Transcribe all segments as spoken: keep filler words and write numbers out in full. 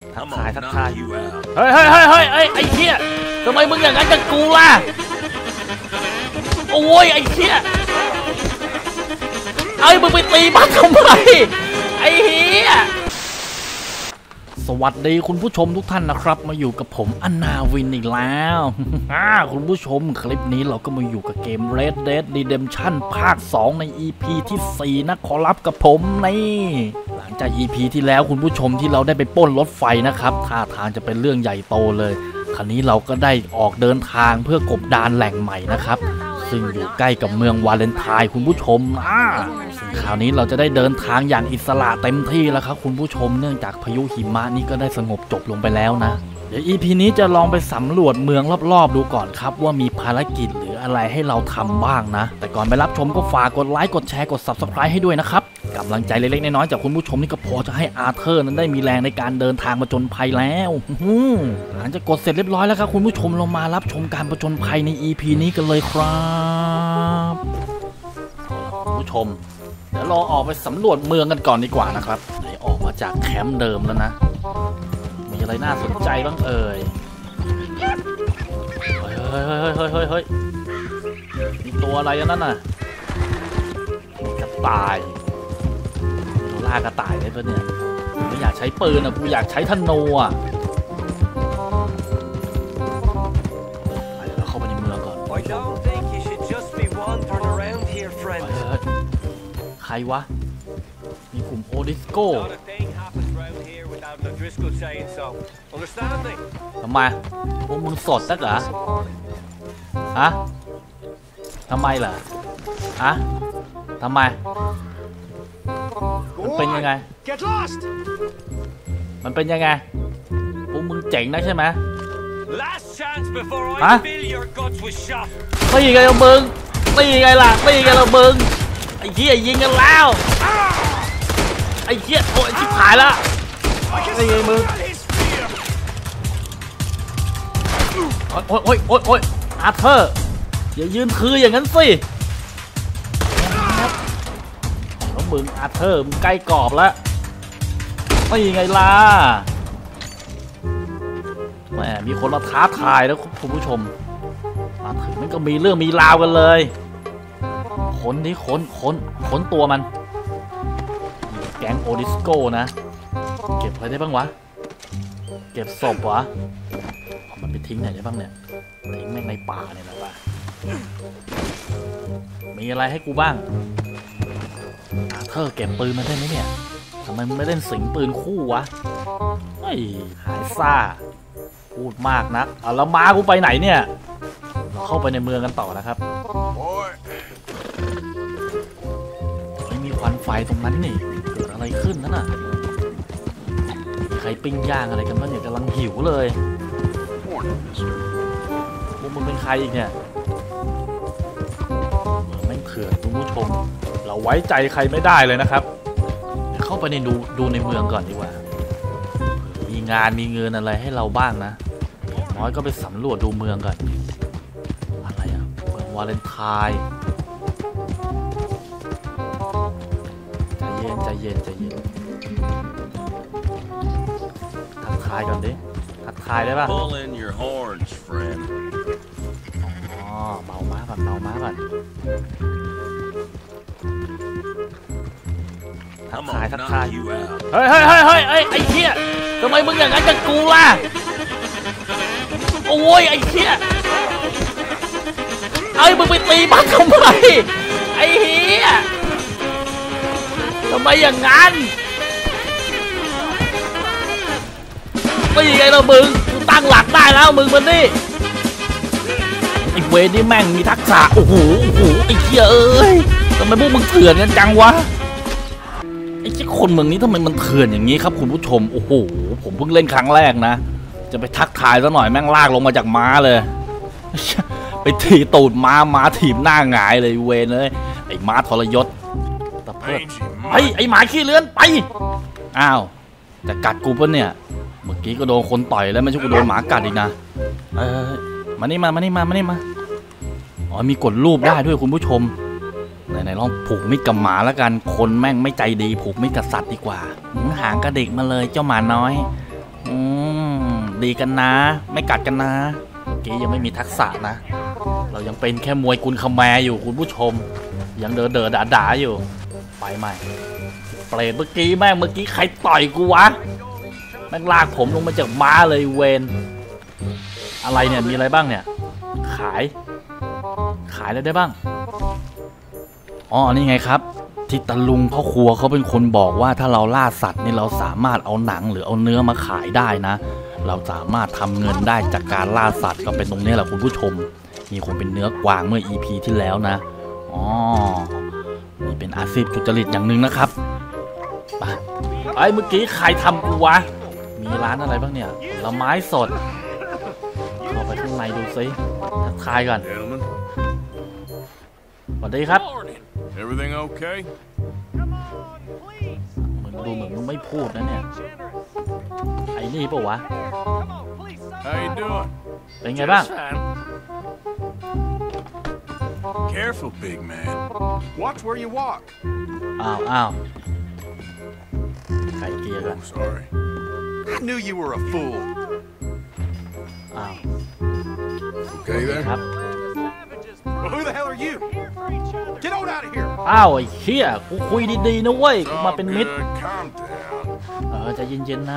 ทักทายทักทายเฮ้ยเฮ้ยเฮ้ยเฮ้ยไอ้เหี้ยทำไมมึงอย่างนั้นกับกูล่ะโอ้ยไอ้เหี้ยไอ้มึงไปตีมันทำไมไอ้เหี้ยสวัสดีคุณผู้ชมทุกท่านนะครับมาอยู่กับผมอนาวินอีกแล้วคุณผู้ชมคลิปนี้เราก็มาอยู่กับเกม Red Dead Redemption ภาคสองใน อี พี ที่สี่นะขอรับกับผมนี่หลังจาก อี พี ที่แล้วคุณผู้ชมที่เราได้ไปปล้นรถไฟนะครับท่าทางจะเป็นเรื่องใหญ่โตเลยคราวนี้เราก็ได้ออกเดินทางเพื่อกบดานแหล่งใหม่นะครับซึ่งอยู่ใกล้กับเมืองวาเลนไทน์คุณผู้ชมอ่าซึ่งคราวนี้เราจะได้เดินทางอย่างอิสระเต็มที่แล้วครับคุณผู้ชมเนื่องจากพายุหิมะนี้ก็ได้สงบจบลงไปแล้วนะเดี๋ยว อี พี นี้จะลองไปสำรวจเมืองรอบๆดูก่อนครับว่ามีภารกิจหรืออะไรให้เราทำบ้างนะแต่ก่อนไปรับชมก็ฝากกดไลค์กดแชร์กด ซับสไครบ์ ให้ด้วยนะครับกำลังใจเล็กๆน้อยๆจากคุณผู้ชมนี่ก็พอจะให้อาร์เธอร์นั้นได้มีแรงในการเดินทางผจญภัยแล้วหลังจากกดเสร็จเรียบร้อยแล้วครับคุณผู้ชมเรามารับชมการผจญภัยใน อี พี นี้กันเลยครับคุณผู้ชมเดี๋ยวเราออกไปสำรวจเมืองกันก่อนดีกว่านะครับไหนออกมาจากแคมป์เดิมแล้วนะมีอะไรน่าสนใจบ้างเอ่ยเฮ้ยเฮ้ยเฮ้ยเฮ้ยเฮ้ยมีตัวอะไรนั่นน่ะกระต่ายตัวล่ากระต่ายได้ปะเนี่ยไม่อยากใช้ปืนอ่ะกูอยากใช้ธนูอ่ะไปเดี๋ยวเราเข้าไปในเมืองก่อนใครวะมีกลุ่มโอดิสโก้ทำไมพวกมึงสดนักเหรอฮะทำไมล่ะฮะทำไมมันเป็นยังไงมันเป็นยังไงพวกมึงเจ๋งนะใช่ไหมฮะตีไงล่ะมึงตีไงล่ะตีไงล่ะมึงไอ้เหี้ยยิงกันแล้วไอ้เหี้ยโอ้ยชิบหายแล้วตีไงมึงโอ้ยโอ้ยโอ้ยโอ้ยอาร์เธอร์อย่ายืนคืออย่างนั้นสิแล้วมึงอาร์เธอร์มึงใกล้กรอบแล้วไม่ยังไงล่ะแหมมีคนมาท้าทายแล้วคุณผู้ชมมาถึงมันก็มีเรื่องมีราวกันเลยค้นนี่ค้นค้นค้นตัวมันแก๊งโอดิสโก้นะเก็บอะไรได้บ้างวะเก็บศพวะมันไปทิ้งไหนได้บ้างเนี่ยทิ้งแม่งในป่าเนี่ยนะป่ะมีอะไรให้กูบ้างอาเธอร์เก็บปืนมาได้ไหมเนี่ยทำไมมึงไม่เล่นสิงปืนคู่วะเฮ้ยหายซ่าพูดมากนักเอาแล้วม้ากูไปไหนเนี่ยเราเข้าไปในเมืองกันต่อนะครับไม่มีควันไฟตรงนั้นนี่เกิดอะไรขึ้นนั่นน่ะมีใครปิ้งย่างอะไรกันบ้างเนี่ยกำลังหิวเลยพวกมึงเป็นใครอีกเนี่ยเมืองแม่งเถื่อนคุณผู้ชมเราไว้ใจใครไม่ได้เลยนะครับเข้าไปในดูดูในเมืองก่อนดีกว่ามีงานมีเงินอะไรให้เราบ้างนะน้อยก็ไปสำรวจดูเมืองก่อนอะไรอะเมืองวาเลนไทน์ใจเย็นใจเย็นใจเย็นทักทายก่อนดิทักทายได้ป่ะอ๋อเมาม้าก่อนเมาม้าก่อนทักทายทักทายเฮ้ยเฮ้ยเฮ้ยเฮ้ยไอ้เหี้ยทำไมมึงอย่างนั้นกับกูล่ะโอ้ยไอ้เหี้ยไอ้มึงไปตีมันทำไมไอ้เหี้ยทำไมอย่างนั้นไม่ยังไงล่ะมึงกูตั้งหลักได้แล้วมึงมันนี่ไอ้เวรนี่แม่งมีทักษะโอ้โหโอ้โหไอ้เหี้ยเอ้ยทำไมพวกมึงเถื่อนกันจังวะไอ้เจ้าคนเมืองนี้ทำไมมันเถื่อนอย่างนี้ครับคุณผู้ชมโอ้โหผมเพิ่งเล่นครั้งแรกนะจะไปทักทายซะหน่อยแม่งลากลงมาจากม้าเลยไปถีตูดม้าม้าถีบหน้าหงายเลยเวรเลยไอ้ม้าทรยศตะเพิดไอ้ไอ้หมาขี้เลื้อนไปอ้าวจะกัดกูปะเนี่ยเมื่อกี้ก็โดนคนต่อยแล้วไม่ใช่กูโดนหมากัดอีกนะเออมานี่มามานี่มามานี่มาอ๋อมีกดรูปได้ด้วยคุณผู้ชมไหนๆลองผูกมิตรกับหมาแล้วกันคนแม่งไม่ใจดีผูกมิตรกับสัตว์ดีกว่าหางกระดิกมาเลยเจ้าหมาน้อยอืมดีกันนะไม่กัดกันนะเมื่อกี้ยังไม่มีทักษะนะเรายังเป็นแค่มวยกุลคแมอยู่คุณผู้ชมยังเดอเดอด่าด่าอยู่ไปใหม่เปรตเมื่อกี้แม่งเมื่อกี้ใครต่อยกูวะแม่งลากผมลงมาจากม้าเลยเวนอะไรเนี่ยมีอะไรบ้างเนี่ยขายขายอะไรได้บ้างอ๋อนี่ไงครับที่ตะลุงพ่อครัวเขาเป็นคนบอกว่าถ้าเราล่าสัตว์นี่เราสามารถเอาหนังหรือเอาเนื้อมาขายได้นะเราสามารถทำเงินได้จากการล่าสัตว์ก็เป็นตรงนี้แหละคุณผู้ชมมีคนเป็นเนื้อกวางเมื่อ อี พี ที่แล้วนะอ๋อนี่เป็นอาชีพสุจริตอย่างหนึ่งนะครับไปไอ้เมื่อกี้ใครทำกูวะมีร้านอะไรบ้างเนี่ยผลไม้สดเข้าไปข้างในดูซิทักทายก่อนสวัสดีครับ Everything okay? มึงดูเหมือนมึงไม่พูดนะเนี่ยไอ้นี่ปะวะ How you doing? เป็นไงบ้าง Careful, big man. Watch where you walk. อ้าวอ้าวไข่เกียร์กัน Sorry. I knew you were a fool. อ้าว Okay ครับ Well, who the hell are you? Get on out of here. อ้าวไอ้เหี้ยกูคุยดีๆนะเว้ยกูมาเป็นมิตร Calm down. เออใจเย็นๆนะ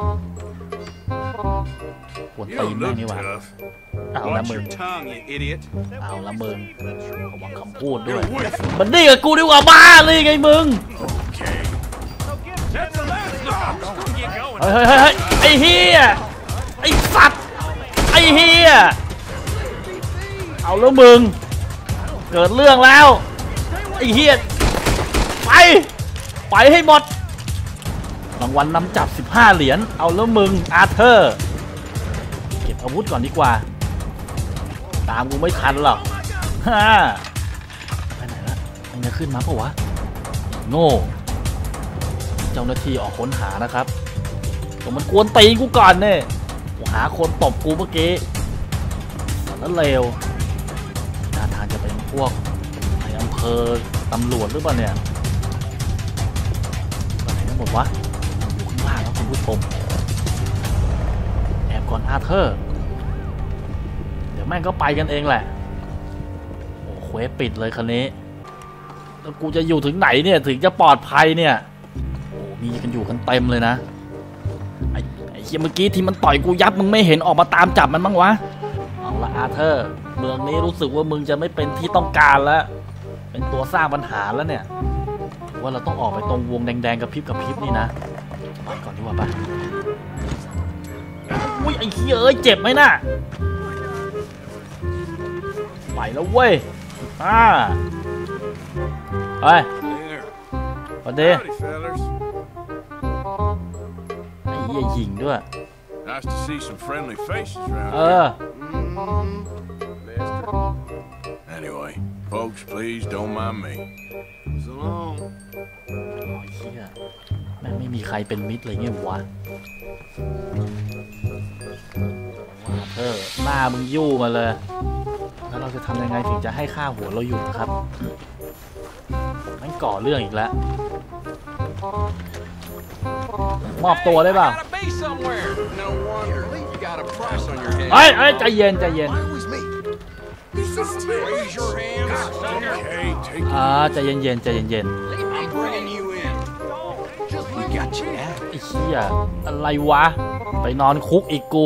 ปวด You ตีน don't แม่ง look นี่หว่า tough. เอาละ Watch มึง your tongue, you idiot. เอาละมึงระวังคำพูดด้วยมันดีกับกูดีกว่าบ้าเลยไงมึง Okay. That's the last stop. Get going. เฮ้ยเฮ้ยเฮ้ยไอ้เหี้ยไอ้สัตว์ไอ้เหี้ยเอาแล้วมึงเกิดเรื่องแล้วไอ้เหี้ยไปไปให้หมดรางวัลนำจับสิบห้าเหรียญเอาแล้วมึงอาร์เธอร์เก็บอาวุธก่อนดีกว่าตามกูไม่ทันหรอกฮ่าไปไหนละมันจะขึ้นมาปะวะโง่เจ้าหน้าที่ออกค้นหานะครับแต่มันกวนตีนกูก่อนเนี่ยกูหาคนตบกูเมื่อกี้แล้วเลวน่าทางจะเป็นพวกในอำเภอตำรวจหรือเปล่าเนี่ยไปไหนกันหมดวะอยู่ข้างล่างแล้วคุณผู้ชมแอบก่อนอาร์เธอร์เดี๋ยวแม่งก็ไปกันเองแหละโอ้เควสปิดเลยคันนี้แล้วกูจะอยู่ถึงไหนเนี่ยถึงจะปลอดภัยเนี่ยโอ้มีกันอยู่กันเต็มเลยนะไอ้ไอ้เหี้ยเมื่อกี้ที่มันต่อยกูยับมึงไม่เห็นออกมาตามจับมันบ้างวะเอาละอาร์เธอร์เมืองนี้รู้สึกว่ามึงจะไม่เป็นที่ต้องการแล้วเป็นตัวสร้างปัญหาแล้วเนี่ยว่าเราต้องออกไปตรงวงแดงๆกับพริบกับพริบนี่นะไปก่อนดีกว่าปะอุ้ยไอ้เหี้ยเอ้ยเจ็บไหมน่ะไปแล้วเว้ยอ่าไป There. สวัสดี Howdy, fellas. ไอ้เหี้ยหญิงด้วย Nice to see some friendly faces around เอ here. อ Anyway, folks, please don't mind me. So long. โอ้ยเหี้ยแม่งไม่มีใครเป็นมิตรเลยไงวะว่าเธอหน้ามึงยู่มาเลยแล้วเราจะทำยังไงถึงจะให้ค่าหัวเราอยู่นะครับแม่งก่อเรื่องอีกแล้วมอบตัวได้เปล่าเฮ้ยเฮ้ยใจเย็นใจเย็น Okay, take อ่าใจเย็นเย็นใจเย็นเย็น I'm bringing you in. We got you now. ไอ้เหี้ยอะไรวะไปนอนคุกอีกกู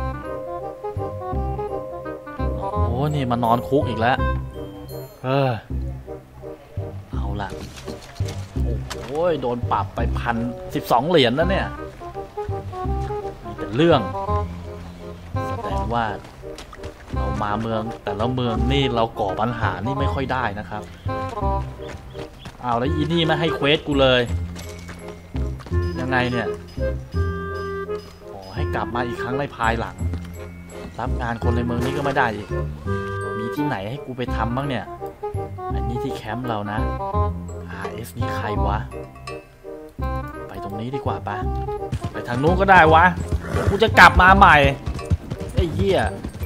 โอ้นี่มานอนคุกอีกแล้วเออเอาล่ะโอ้ยโดนปรับไปพันสิบสองเหรียญแล้วเนี่ยมีแต่เรื่องแสดงว่าเรามาเมืองแต่ละเมืองนี่เราก่อปัญหานี่ไม่ค่อยได้นะครับเอาแล้วอีนี่ไม่ให้เควสกูเลยยังไงเนี่ยขอให้กลับมาอีกครั้งในภายหลังรับงานคนในเมืองนี้ก็ไม่ได้อีกมีที่ไหนให้กูไปทำบ้างเนี่ยอันนี้ที่แคมป์เรานะ อาร์ เอส นี่ใครวะไปตรงนี้ดีกว่าปะไปทางนู้นก็ได้วะกูจะกลับมาใหม่ไอ้เหี้ย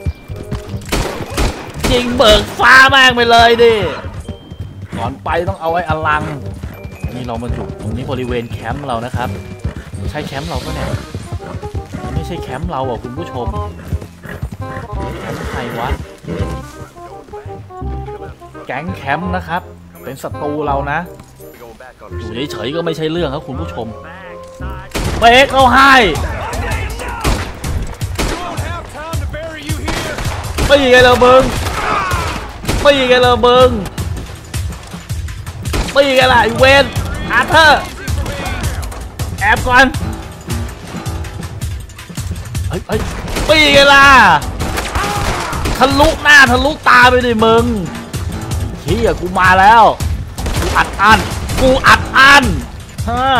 จริงเบิกฟ้าแม่งไปเลยดิก่อนไปต้องเอาไว้อลังนี่เรามาอยู่ตรงนี้บริเวณแคมป์เรานะครับใช่แคมป์เราก็เนี่ยใช่แคมป์เราอ่ะคุณผู้ชมแคมป์ใครวะแก๊งแคมป์นะครับเป็นศัตรูเรานะอยู่เฉยๆก็ไม่ใช่เรื่องครับคุณผู้ชมเบรกเขาให้ไม่ยังไงล่ะมึงไม่ยังไงล่ะมึงไม่ยังไงล่ะไอ้เวนอาร์เธอร์แอบก่อนเฮ้ยเฮ้ยไม่ยังไงล่ะทะลุหน้าทะลุตาไปดิมึงเฮียกูมาแล้วกูอัดอั้นกูอัดอั้นฮะ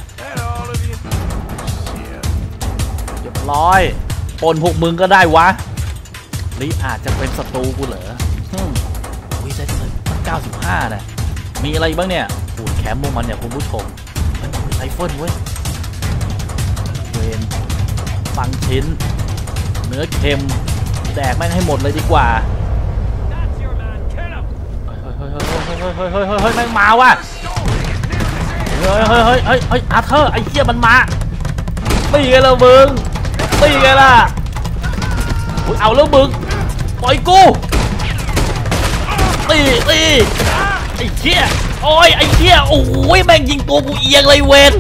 เรียบร้อยปนพวกมึงก็ได้วะนี่อาจจะเป็นศัตรูกูเหรอวิได้เลยมันเก้าสิบห้านะมีอะไรบ้างเนี่ยปูดแคมป์พวกมันเนี่ยคุณผู้ชมไรเฟิลเว้ยเวนฟังชิ้นเนื้อเค็มแดกแม่งให้หมดเลยดีกว่าเฮ้ยเฮ้ยเฮ้ยเฮ้ยเฮ้ยเฮ้ยเฮ้ยเฮ้ยเฮ้ยแม่งมาว่ะเฮ้ยเฮ้ยเฮ้ยเฮ้ยเฮ้ยอาร์เธอร์ไอ้เหี้ยมันมาไม่ไงล่ะมึงไม่ไงล่ะเอาแล้วมึงปล่อยกูตีตีไอ้เหี้ยโอ้ยไอ้เหี้ยโอ้ยแม่งยิงตัวกูเอียงเลยเวน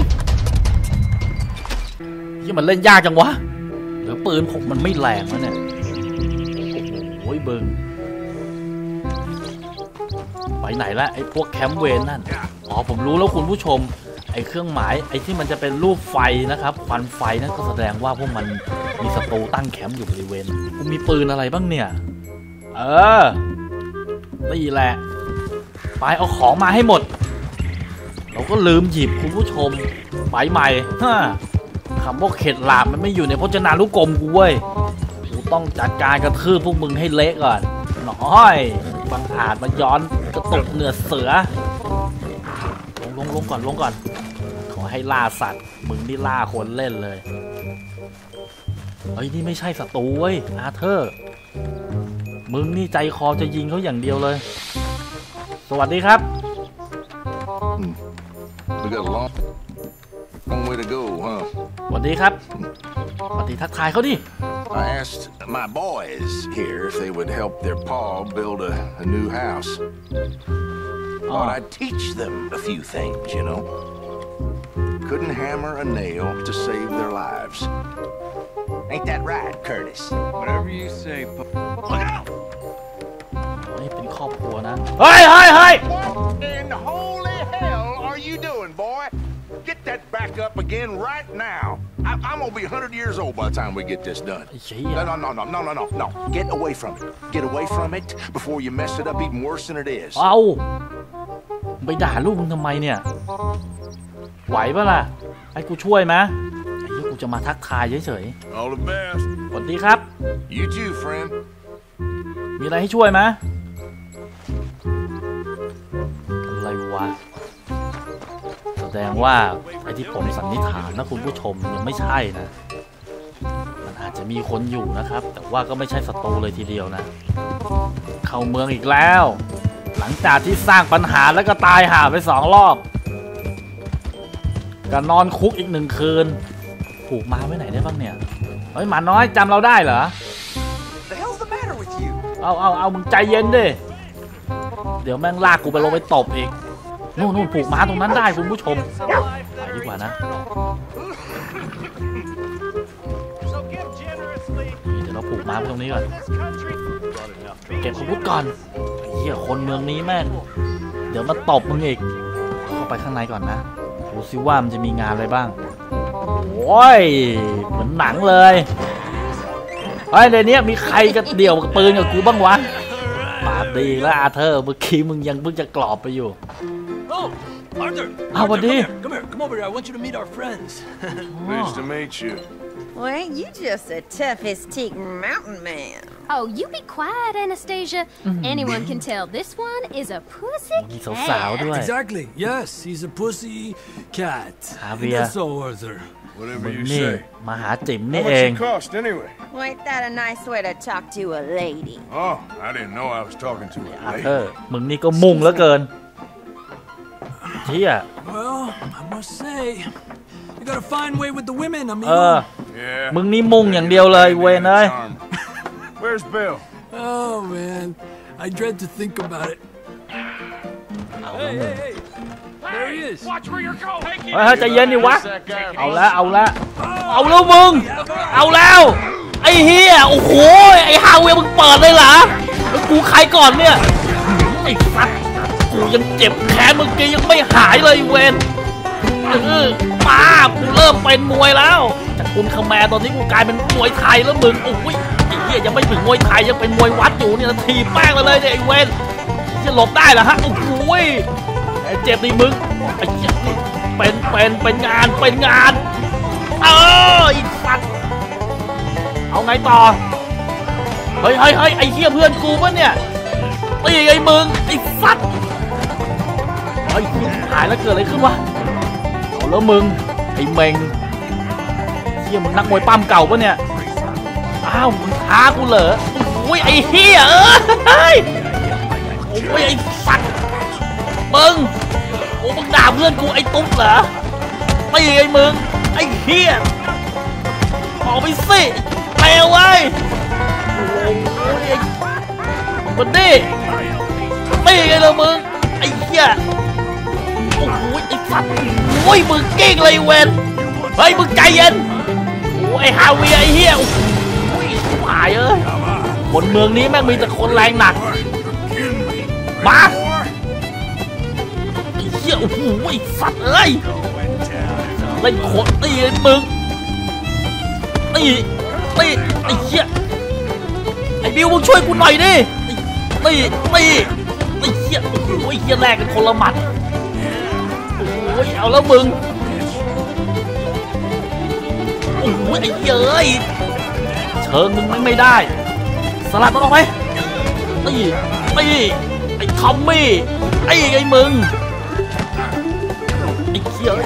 ที่มันเล่นยากจังวะหรือปืนผมมันไม่แรงนะเนี่ยโอ้ยเบิงไปไหนละไอ้พวกแคมป์เวนนั่นอ๋อผมรู้แล้วคุณผู้ชมไอ้เครื่องหมายไอ้ที่มันจะเป็นรูปไฟนะครับควันไฟนั่นก็แสดงว่าพวกมันมีศัตรูตั้งแคมป์อยู่บริเวณกูมีปืนอะไรบ้างเนี่ยเออนี่แหละไปเอาของมาให้หมดเราก็ลืมหยิบคุณผู้ชมไปใหม่ฮะคำว่าเข็ดหลาบมันไม่อยู่ในพจนานุกรมกูเว้ยกูต้องจัดการกระทืบพวกมึงให้เละก่อนหน่อยบังอาจมาย้อนกระตุกเหนือเสือลงลงลงก่อนลงก่อนขอให้ล่าสัตว์มึงนี่ล่าคนเล่นเลยเฮ้ยนี่ไม่ใช่ศัตรูเว้ยอาร์เธอร์มึงนี่ใจคอจะยิงเขาอย่างเดียวเลยสวัสดีครับ We got a long, long way to go, huh? สวัสดีครับสวัสดีทักทายเขาดิ I asked my boys here if they would help their pa build a, a new house. Thought I'd teach them a few things, you know. Couldn't hammer a nail to save their lives. Ain't that right, Curtis? Whatever you say, look out! นี่เป็นครอบครัวนะเฮ้ยเฮ้ยเฮ้ย What in holy hell are you doing, boy? Get that back up again right now. I, I'm gonna be a hundred years old by the time we get this done. No, no, no, no, no, no, no, no. Get away from it. Get away from it before you mess it up even worse than it is. เอาไปด่าลูกมึงทำไมเนี่ยไหวปะล่ะให้กูช่วยไหมไอ้เหี้ยกูจะมาทักทายเฉย All the best. ๆสวัสดีครับ You too, friend. มีอะไรให้ช่วยไหมอะไรวะแสดงว่าไอ้ที่ผมสันนิษฐานนะคุณผู้ชมยังไม่ใช่นะมันอาจจะมีคนอยู่นะครับแต่ว่าก็ไม่ใช่ศัตรูเลยทีเดียวนะเข้าเมืองอีกแล้วหลังจากที่สร้างปัญหาแล้วก็ตายห่าไปสองรอบก็นอนคุกอีกหนึ่งคืนผูกม้าไว้ไหนได้บ้างเนี่ยเฮ้ยหมาน้อยจำเราได้เหรอ เอาเอาเอามึงใจเย็นดิเดี๋ยวแม่งลากกูไปลงไปตบอีกนู่นนู่นผูกม้าตรงนั้นได้คุณผู้ชมไปดีกว่านะเดี๋ยวเราผูกม้าไปตรงนี้ก่อนเก็บอาวุธก่อนเหี้ยคนเมืองนี้แม่งเดี๋ยวมาตบมึงอีกเข้าไปข้างในก่อนนะดูซิว่ามันจะมีงานอะไรบ้างโอ้ยเหมือนหนังเลยเฮ้ยในนี้มีใครกระเดี่ยวกับปืนกับกูบ้างวะปาดีแล้วอาเธอร์เมื่อกี้มึงยังเพิ่งจะกรอบไปอยู่ Arthur! อ้าวสวัสดี Come here, come over here. I want you to meet our friends. Pleased to meet you. Well, ain't you just the toughest teak mountain man? Oh, you be quiet, Anastasia. Anyone can tell this one is a pussy มีสาวๆด้วย Exactly. Yes, he's a pussy cat. Javier. That's all, Arthur. มึ Whatever ง you นี่ say. มาหาจิ๋ม How นี่ much เอง it cost anyway? Well, ain't that a nice way to talk to a lady? Oh, I didn't know I was talking to อา a เธอ lady. ร์มึงนี่ก็มุ่งเหลือเกินเที่ย Well, I must say, you gotta find way with the women, เออ amigo. มึงนี่มุ่งอย่างเดียวเลยเวนเอ้ย Where's Bill? Oh man, I dread to think about it. Hey, hey, hey! There he is. เฮ้ยใจเย็นดิวะเอาละเอาละเอาแล้วมึงเอาแล้วไอ้เฮียโอ้โหไอ้ฮาเวมึงเปิดเลยเหรอแล้วกูใครก่อนเนี่ยไอ้สัตว์กูยังเจ็บแขนเมื่อกี้ยังไม่หายเลยเวนเออป้ากูเริ่มเป็นมวยแล้วจากคุณคาแมร์ตอนนี้กูกลายเป็นมวยไทยแล้วมึงโอ้ยไอ้เฮียยังไม่ถึงมวยไทยยังเป็นมวยวัดอยู่เนี่ยทีแป้งเลยเนี่ยไอ้เวนจะหลบได้เหรอฮะโอ้โหไอ้เจ็บดิมึงไอ้เหี้ยเป็นเป็นเป็นงานเป็นงานเออไอ้สัตว์เอาไงต่อเฮ้ยเฮ้ยเฮ้ยไอ้เหี้ยเพื่อนกูปะเนี่ยตีไอ้มึงไอ้สัตว์เฮ้ยหายแล้วเกิดอะไรขึ้นวะเอาแล้วมึงไอ้เมงเหี้ยมึงนักมวยปั้มเก่าปะเนี่ยอ้าวมึงท้ากูเหรอโอ้ยไอ้เหี้ยเอ้ยโอ้ยไอ้สัตว์มึงโอ้มึงด่าเพื่อนกูไอ้ตุ๊กเหรอตีไอ้มึงไอ้เหี้ยออกไปสิเร็วเว้ยโอ้ยมันดิตีไงล่ะมึงไอ้เหี้ยโอ้โหไอ้สัตว์โอ้ยมึงเก่งเลยเวนเฮ้ยมึงใจเย็นโอ้ไอ้ฮาเวียไอ้เหี้ยโอ้ยหายเอ้ยคนเมืองนี้แม่งมีแต่คนแรงหนักมาโอ้โหไอ้สัตว์เอ้ยเล่นโคตรตีเลยมึงตีตีไอ้เหี้ยไอ้บิวมึงช่วยกูหน่อยดิตีตีไอ้เหี้ยโอ้โหไอ้เหี้ยแรกกันคนละหมัดโอ้ยเอาแล้วมึงโอ้โหไอ้เหี้ยเอ้ยเชิงมึงไม่ได้สลัดมันออกไปตีตีไอ้ทอมมี่ไอ้ไอ้มึงไอ้เหี้ย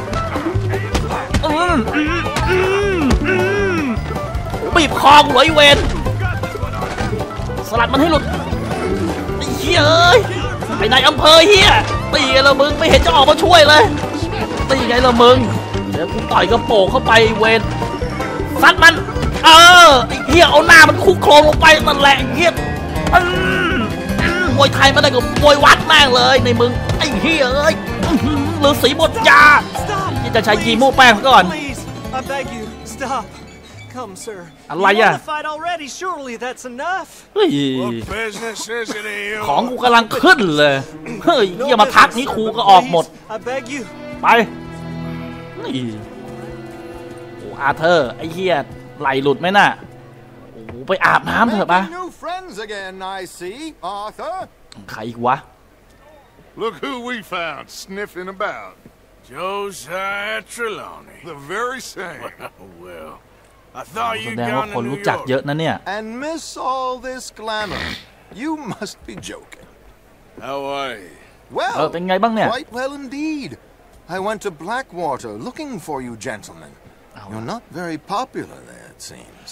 บีบคอกูเลยเวนสลัดมันให้หลุดไอ้เหี้ยเอ้ยไอ้นายอำเภอเหี้ยตีไงล่ะมึงไม่เห็นจะออกมาช่วยเลยตีไงล่ะมึงเดี๋ยวกูต่อยกระโปงเข้าไปเวนซัดมันเออไอ้เหี้ยเอาหน้ามันคุกโครงลงไปนั่นแหละไอ้เหี้ยมวยไทยไม่ได้กับมวยวัดแม่งเลยในมึงไอ้เหี้ยเอ้ยหรือสีหมดยาจะใช้ยีโม่แป้งก่อน I beg you, stop. Come, sir. อะไรอ่ะ fight already. Surely that's enough. เฮ้ย What business is it of yours? ของกูกำลังขึ้นเลยเฮ้ยเหี้ยมาทักนี้ครูก็ออกหมด I beg you. ไปนี่โอ้อาเธอร์ไอ้เหี้ยไหลหลุดไหมน่ะโอ้ไปอาบน้ำเถอะปะ New friends again, I see, Arthur. ใครอีกวะ Look who we found sniffing about. Josiah Trelawney. The very same. Well, I thought แส you'd ดงว่า gone คน to New รู้จัก York. เยอะนะเนี่ย And miss all this glamour. You must be joking. How are you? เออ Well, เป็นไงบ้างเนี่ย quite well indeed. I went to Blackwater looking for you gentlemen. You're not very popular there, it seems.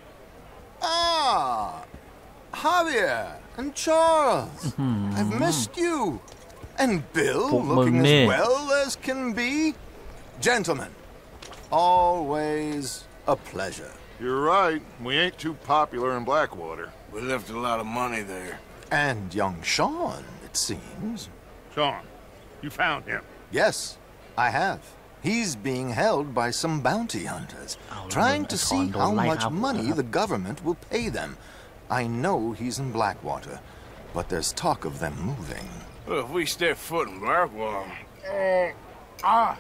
Ah, Javier and Charles. I've missed you. And Bill, Put looking my name. as well as can be. Gentlemen, always a pleasure. You're right. We ain't too popular in Blackwater. We left a lot of money there. And young Sean, it seems. Sean, you found him. Yes, I have. He's being held by some bounty hunters, trying to see how much money the government will pay them. I know he's in Blackwater, but there's talk of them moving. Well, if we step foot in Blackwater... Uh, ah.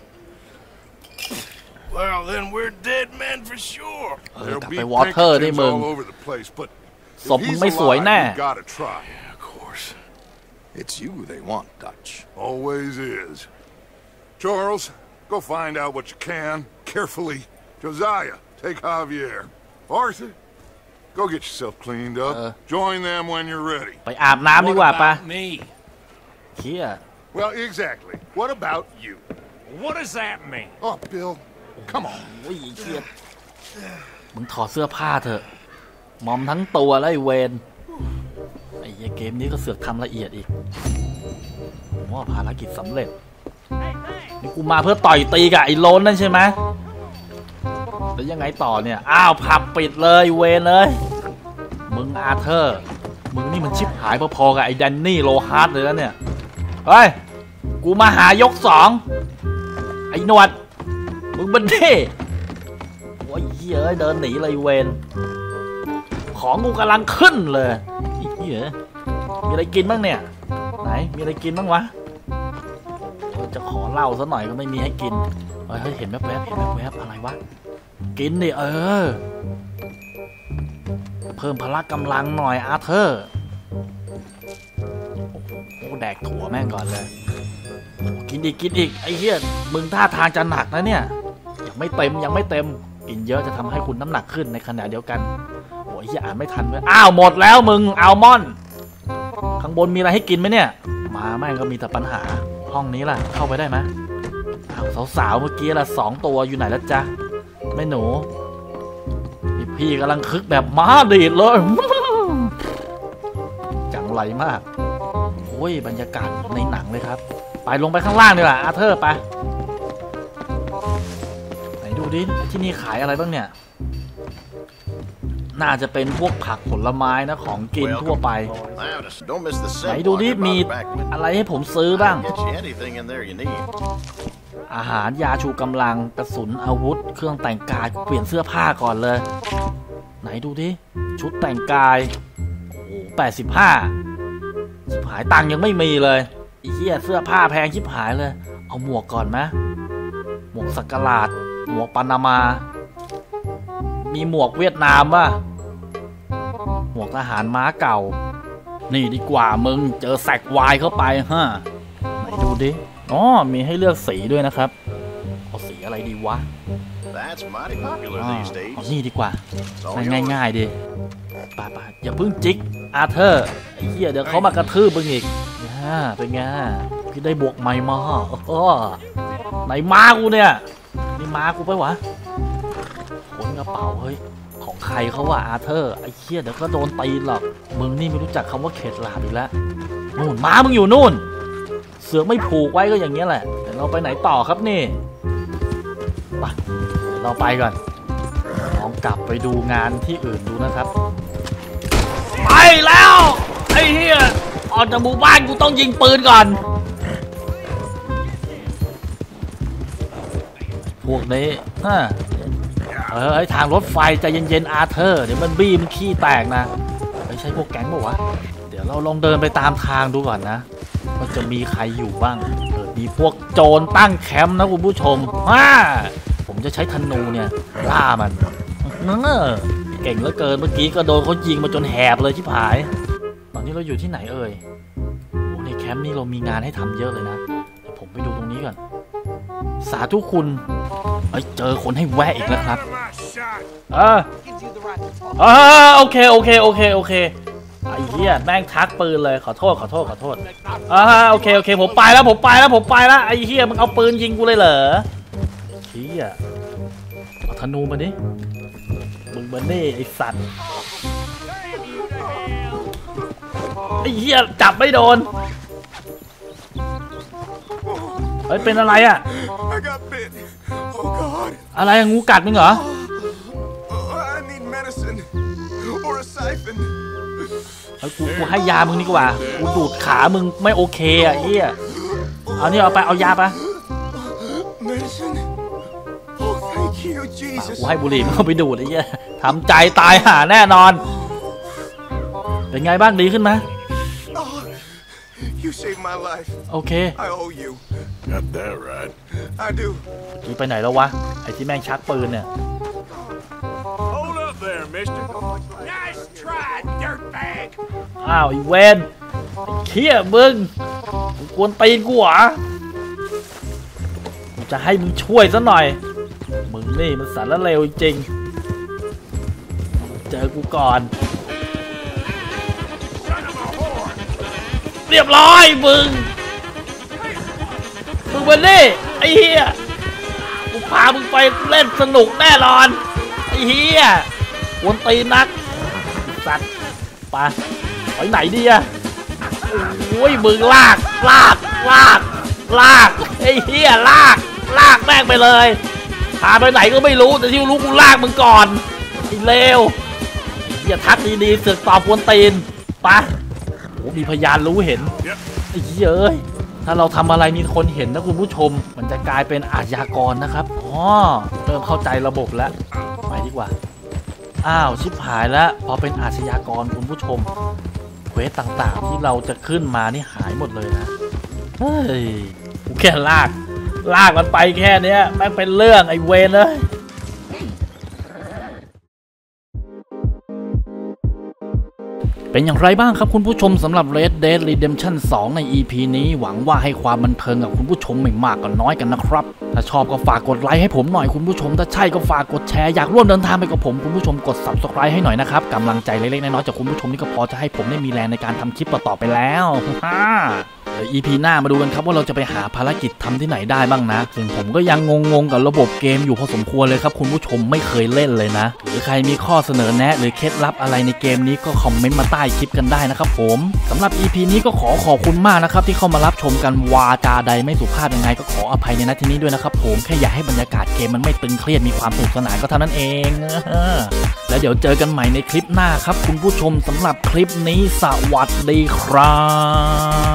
Well, then we're dead men for sure. เออ There'll กลับ be ไปวอเตอร์ได้ Pinkertons มึง all over the place, but ศพ if มึง he's ไม่สวย alive, แน่ we gotta try. Yeah, of course. It's you they want, Dutch. Always is. Charles, go find out what you can, carefully. Josiah, take Javier. Arthur, go get yourself cleaned up. Uh. Join them when you're ready. ไปอาบน้ำดีกว่าปะ me? เฮีย Well, exactly. What about you? What does that mean? Oh, Bill, come on. โอ้ยเฮียมึงถอดเสื้อผ้าเถอะมอมทั้งตัวแล้วไอ้เวนไอ้เหี้ยเกมนี้ก็เสือกทำละเอียดอีกผมว่าภารกิจสำเร็จ Hey, hey. นี่กูมาเพื่อต่อยตีกับไอ้โลนนั่นใช่ไหมแล้วยังไงต่อเนี่ยอ้าวผับปิดเลยเวรเลยมึงอาเธอร์มึงนี่มันชิบหายพอๆกับไอ้แดนนี่โลฮาร์ดเลยแล้วเนี่ยเฮ้ยกูมาหายกสองไอ้หนวดมึงบันเท่โอ้ยเฮ้ยเดินหนีเลยเวรของกูกำลังขึ้นเลยเฮ้ยมีอะไรกินบ้างเนี่ยไหนมีอะไรกินบ้างวะจะขอเหล้าซะหน่อยก็ไม่มีให้กินเฮ้ยเห็นแวบๆเห็นแวบๆอะไรวะกินดิเออเพิ่มพละกำลังหน่อยอาเธอร์โอ้แดกถั่วแม่งก่อนเลยกินอีกกินอีกไอ้เหี้ยมึงท่าทางจะหนักนะเนี่ยยังไม่เต็มยังไม่เต็มกินเยอะจะทำให้คุณน้ำหนักขึ้นในขณะเดียวกันโอ้ยเหี้ยอ่านไม่ทันเลยอ้าวหมดแล้วมึงอัลมอนด์ข้างบนมีอะไรให้กินไหมเนี่ยมาแม่งก็มีแต่ปัญหาห้องนี้ล่ะเข้าไปได้ไหมอ้าวสาวๆเมื่อกี้ละสองตัวอยู่ไหนแล้วจ๊ะแม่หนูพี่กำลังคึกแบบม้าดีดเลยจังไรมากโอ้ยบรรยากาศในหนังเลยครับไปลงไปข้างล่างดีกว่าอาเธอร์ไปไหนดูดิที่นี่ขายอะไรบ้างเนี่ยน่าจะเป็นพวกผักผลไม้นะของกินทั่วไปไหนดูดิมีอะไรให้ผมซื้อบ้างอาหารยาชูกำลังกระสุนอาวุธเครื่องแต่งกายเปลี่ยนเสื้อผ้าก่อนเลยไหนดูดิชุดแต่งกายโอ้โหแปดสิบห้าชิบหายตังค์ยังไม่มีเลยไอ้เหี้ยเสื้อผ้าแพงชิบหายเลยเอาหมวกก่อนไหมหมวกสักหลาดหมวกปานามามีหมวกเวียดนามป่ะหมวกทหารม้าเก่านี่ดีกว่ามึงเจอแซกวายเข้าไปฮะไหนดูดิอ๋อมีให้เลือกสีด้วยนะครับเอาสีอะไรดีวะเอานี่ดีกว่าง่ายๆดิป่าป่าอย่าเพิ่งจิกอาเธอร์ไอ้เหี้ยเดี๋ยวเขามากระทืบมึงอีกอ่าเป็นไงพี่ได้บวกใหม่มาเออไหนม้ากูเนี่ยนี่ม้ากูไปวะขนกระเป๋าเฮ้ยของใครเขาว่าอาเธอร์ไอ้เหี้ยเดี๋ยวก็โดนตีหรอกมึงนี่ไม่รู้จักคำว่าเข็ดหลาบอีกแล้วนู่นม้ามึงอยู่นู่นเสือกไม่ผูกไว้ก็อย่างเงี้ยแหละเดี๋ยวเราไปไหนต่อครับนี่ไปเราไปก่อนลองกลับไปดูงานที่อื่นดูนะครับไปแล้วไอ้เหี้ยออกจากหมู่บ้านกูต้องยิงปืนก่อนพวกนี้ฮะเฮ้ยทางรถไฟใจเย็นๆอาเธอร์เดี๋ยวมันบี้มันขี้แตกนะไม่ใช่พวกแก๊งป่ะวะเดี๋ยวเราลองเดินไปตามทางดูก่อนนะว่าจะมีใครอยู่บ้างเกิดมีพวกโจรตั้งแคมป์นะคุณผู้ชมฮ่าผมจะใช้ธนูเนี่ยล่ามันเออเก่งเหลือเกินเมื่อกี้ก็โดนเขายิงมาจนแหบเลยชิบหายตอนนี้เราอยู่ที่ไหนเอ่ยโอ้ในแคมป์นี่เรามีงานให้ทำเยอะเลยนะเดี๋ยวผมไปดูตรงนี้ก่อนสาธุคุณเอ้ยเจอคนให้แวะอีกแล้วครับเออเออโอเคโอเคโอเคโอเคไอ้เหี้ยแม่งทักปืนเลยขอโทษขอโทษขอโทษอ่าโอเคโอเคผมไปแล้วผมไปแล้วผมไปแล้วไอ้เหี้ยมึงเอาปืนยิงกูเลยเหรอเหี้ยเอาธนูมาดิมึงมาเน่ไอ้สัตว์ไอ้เหี้ยจับไม่โดนเฮ้ยเป็นอะไรอะอะไรงูกัดมึงเหรอเฮ้ยกูกูให้ยามึงดีกว่ากูดูดขามึงไม่โอเคอ่ะเฮียเอานี่เอาไปเอายาไปกูให้บุหรี่มึงเอาไปดูดไอ้เฮียทำใจตายห่าแน่นอนเป็นไงบ้างดีขึ้นไหมโอเคกี่ไปไหนแล้ววะไอ้ที่แม่งชักปืนเนี่ยอ้าวไอ้เวนไอ้เขี้ยมึงมึงกวนตีนกูเหรอกูจะให้มึงช่วยซะหน่อยมึงนี่มันสารเลวจริงเจอกูก่อนเรียบร้อยมึงมึงวันนี้ไอ้เหี้ยกูพามึงไปเล่นสนุกแน่นอนไอ้เหี้ยกวนตีนนักสัตว์ไปไปไหนดีอะโอ้ยมึงลากลากลากลากไอ้เหี้ยลากลากแม่งไปเลยพาไปไหนก็ไม่รู้แต่ที่รู้กูลากมึงก่อนไอ้เลวอย่าทักดีๆเสือกตอบกวนตีนปะโอ้มีพยานรู้เห็นไอ้เหี้ยเอ้ยถ้าเราทำอะไรมีคนเห็นนะคุณผู้ชมมันจะกลายเป็นอาชญากรนะครับอ๋อเริ่มเข้าใจระบบแล้วไปดีกว่าอ้าวชิบหายแล้วพอเป็นอาชญากรคุณผู้ชมเควสต่างๆที่เราจะขึ้นมานี่หายหมดเลยนะเฮ้ยกูแค่ลากลากมันไปแค่นี้แม่งเป็นเรื่องไอ้เวรเลยเป็นอย่างไรบ้างครับคุณผู้ชมสำหรับ Red Dead Redemption สองใน อี พี นี้หวังว่าให้ความบันเทิงกับคุณผู้ชมไม่มากก็น้อยกันนะครับถ้าชอบก็ฝากกดไลค์ให้ผมหน่อยคุณผู้ชมถ้าใช่ก็ฝากกดแชร์อยากร่วมเดินทางไปกับผมคุณผู้ชมกด ซับสไครบ์ ให้หน่อยนะครับกำลังใจเล็กๆน้อยๆจากคุณผู้ชมนี่ก็พอจะให้ผมได้มีแรงในการทำคลิปต่อๆไปแล้วเดี๋ยว อี พี หน้ามาดูกันครับว่าเราจะไปหาภารกิจทำที่ไหนได้บ้างนะซึ่งผมก็ยังงงๆกับระบบเกมอยู่พอสมควรเลยครับคุณผู้ชมไม่เคยเล่นเลยนะหรือใครมีข้อเสนอแนะหรือเคล็ดลับอะไรในเกมนี้ก็คอมเมนต์มาใต้คลิปกันได้นะครับผมสำหรับ อี พี นี้ก็ขอขอบคุณมากนะครับที่เข้ามารับชมกันวาจาใดไม่สุภาพยังไงก็ขออภัยในนาทีนี้ด้วยนะครับผมแค่อยากให้บรรยากาศเกมมันไม่ตึงเครียดมีความสนุกสนานก็เท่านั้นเองแล้วเดี๋ยวเจอกันใหม่ในคลิปหน้าครับคุณผู้ชมสำหรับคลิปนี้สวัสดีครับ